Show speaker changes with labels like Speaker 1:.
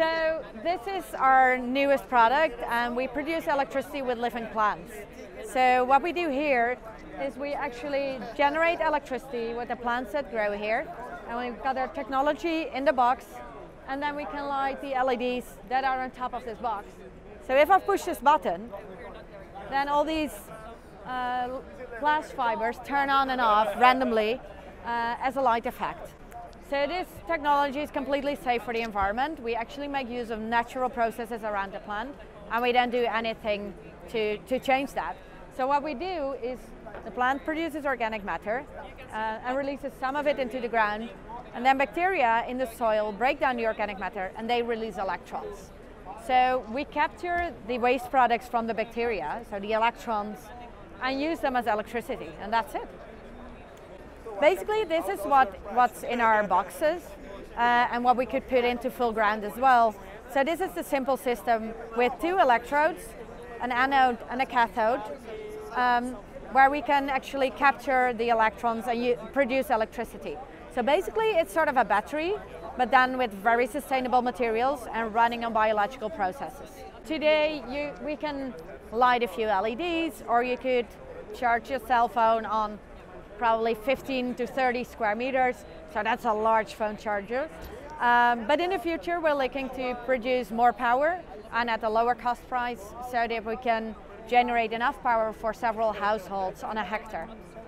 Speaker 1: So this is our newest product, and we produce electricity with living plants. So what we do here is we actually generate electricity with the plants that grow here, and we've got our technology in the box, and then we can light the LEDs that are on top of this box. So if I push this button, then all these glass fibers turn on and off randomly as a light effect. So this technology is completely safe for the environment. We actually make use of natural processes around the plant, and we don't do anything to change that. So what we do is the plant produces organic matter and releases some of it into the ground, and then bacteria in the soil break down the organic matter and they release electrons. So we capture the waste products from the bacteria, so the electrons, and use them as electricity, and that's it. Basically, this is what's in our boxes and what we could put into full ground as well. So this is the simple system with 2 electrodes, an anode and a cathode, where we can actually capture the electrons and produce electricity. So basically, it's sort of a battery, but done with very sustainable materials and running on biological processes. Today, we can light a few LEDs, or you could charge your cell phone on probably 15 to 30 square meters, so that's a large phone charger. But in the future, we're looking to produce more power and at a lower cost price, so that we can generate enough power for several households on a hectare.